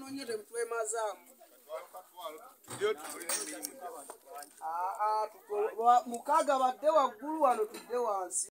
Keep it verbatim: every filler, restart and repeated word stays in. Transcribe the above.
nnyo temutwemazaamu. Mukaaga badde waggulu wano tudde wansi.